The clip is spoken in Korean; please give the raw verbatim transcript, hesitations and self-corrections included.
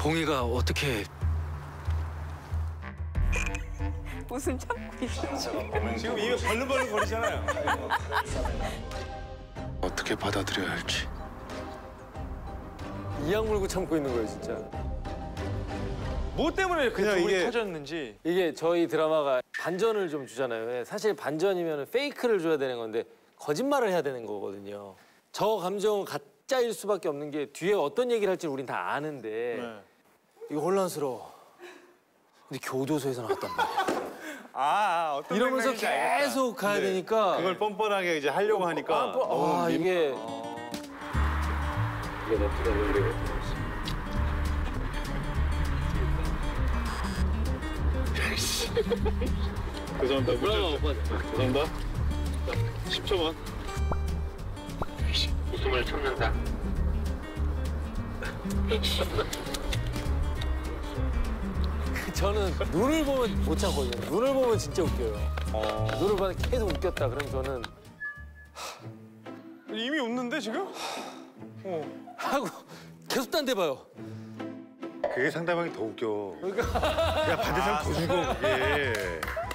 봉이가 어떻게 웃음 참고 있어. 지금 입에 벌렁벌렁 거리잖아요. 어떻게 받아들여야 할지. 이악 물고 참고 있는 거예요, 진짜. 뭐 때문에 그냥 그냥 이게 이게- 터졌는지. 이게 저희 드라마가 반전을 좀 주잖아요. 사실 반전이면 페이크를 줘야 되는 건데 거짓말을 해야 되는 거거든요. 저 감정은 가짜일 수밖에 없는 게 뒤에 어떤 얘기를 할지 우린 다 아는데 네. 이거 혼란스러워. 근데 교도소에서 나왔단 말이야. 아, 아 어떤 이러면서 생각인지 알겠다. 계속 가야 네. 되니까 그걸 뻔뻔하게 이제 하려고 하니까 아, 뭐, 아, 이게 죄송합니다. 죄송합니다. 십 초만. 웃음을 참는다. 저는 눈을 보면 못 참거든요. 눈을 보면 진짜 웃겨요. 눈을 보면 계속 웃겼다. 그럼 저는 이미 웃는데 지금? 하고 계속 딴 데 봐요. 그게 상대방이 더 웃겨. 그러니까. 야, 반대 사람 더 죽어, 그게.